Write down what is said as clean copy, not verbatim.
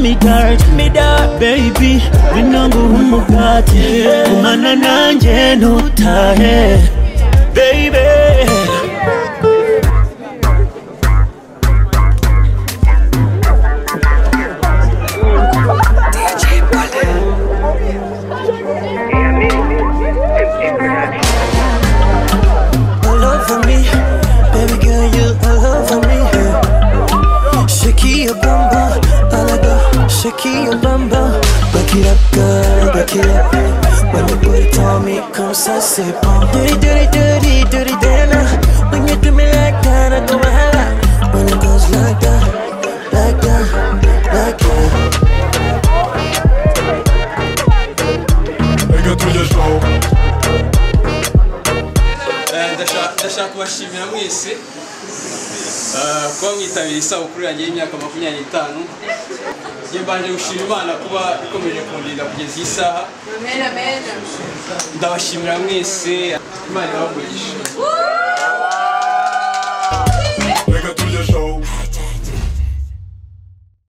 me dark, baby, winongo umugati, umana nanje nutahe, baby. Shake your bamba, back it up, girl, back it up. When you put it on me, come ça c'est bon. Dirty, dirty, dirty, dirty, Dana. When you do me like that, I go ahead. When it goes like that, like that, like that. Reka tugeshaho. Ndashaka kubashimira mwese kuba mwitabira isabukuru yanjye y'imyaka 25. Mbanje gushima Imana kuba ikomeje kundinda kugeza iyi saha. Amen, amen. Ndabashimira mwese, Imana ibahe umugisha.